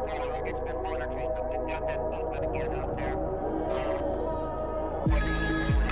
I guess the motor train up and down that boat again out there.